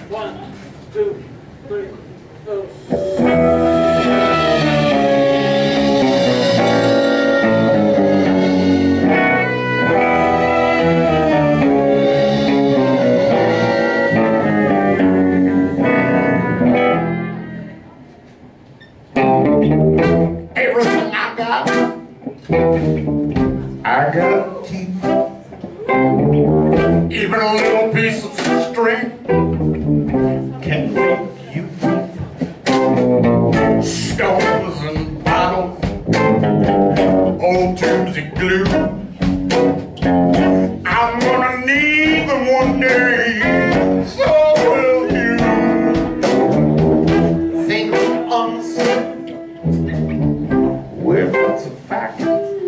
1, 2, 3, go. Everything I gotta keep. Even a little piece of string can make you weep. Stones and bottles, old tubes of glue. I'm gonna need them one day, so will you. Things unsaid, well, it's a fact,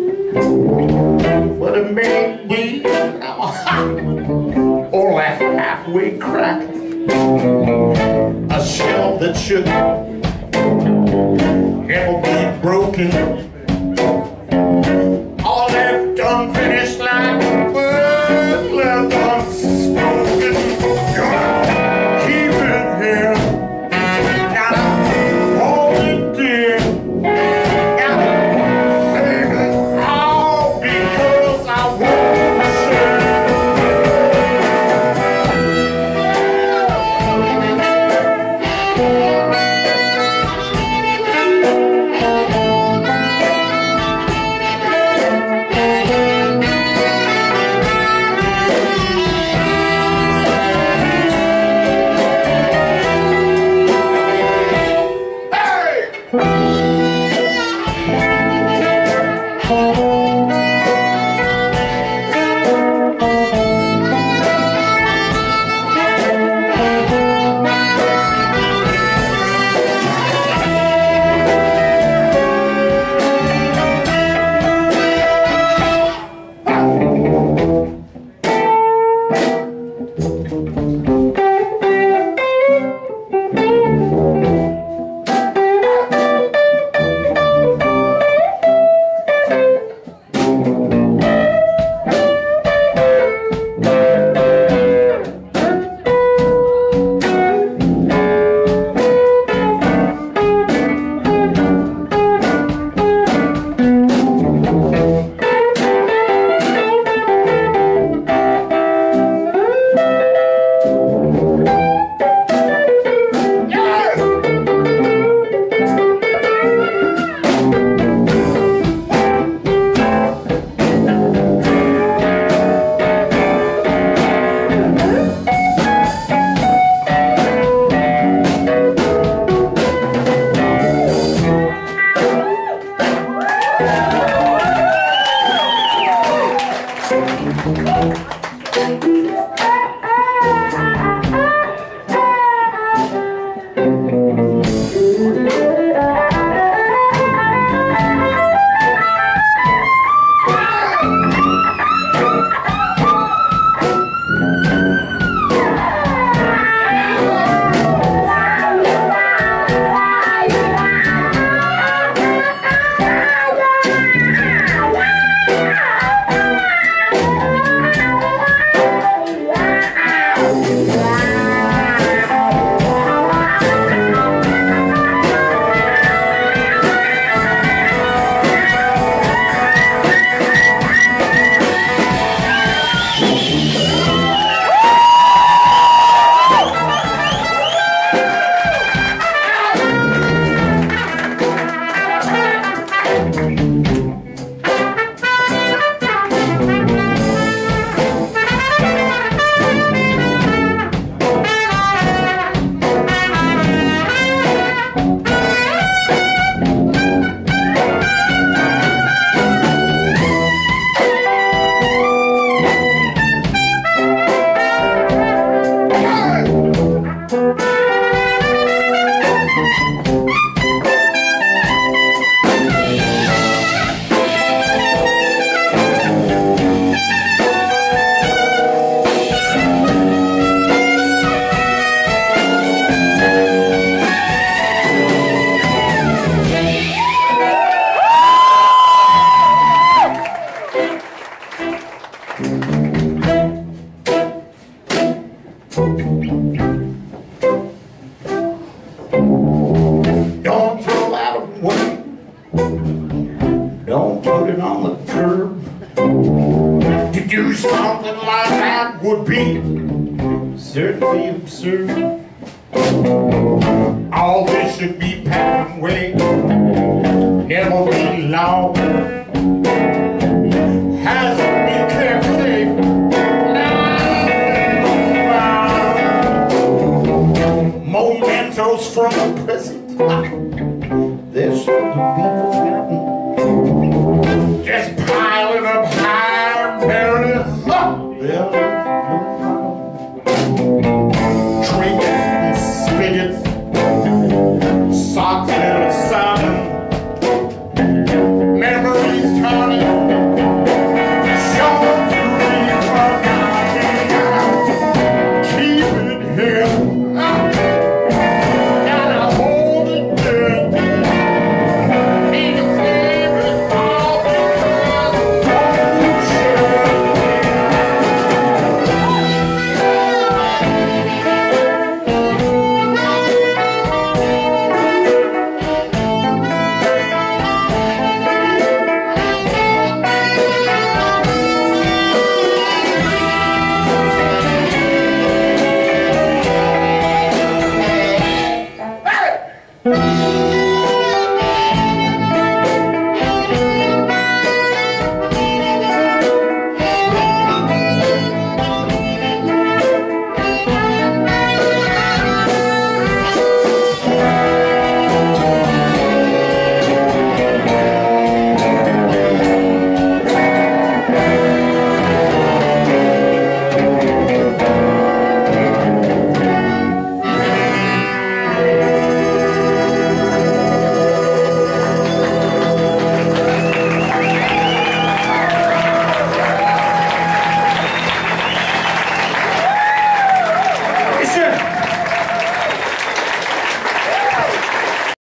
but it may be or a halfway cracked, a shell that should never be broken, all left unfinished like words left unspoken. Gotta keep it here, gotta hold it dear, gotta save it all because I want to share. be absurd. All this should be packed away, never be long. Has to be kept safe. Mementos from the present time.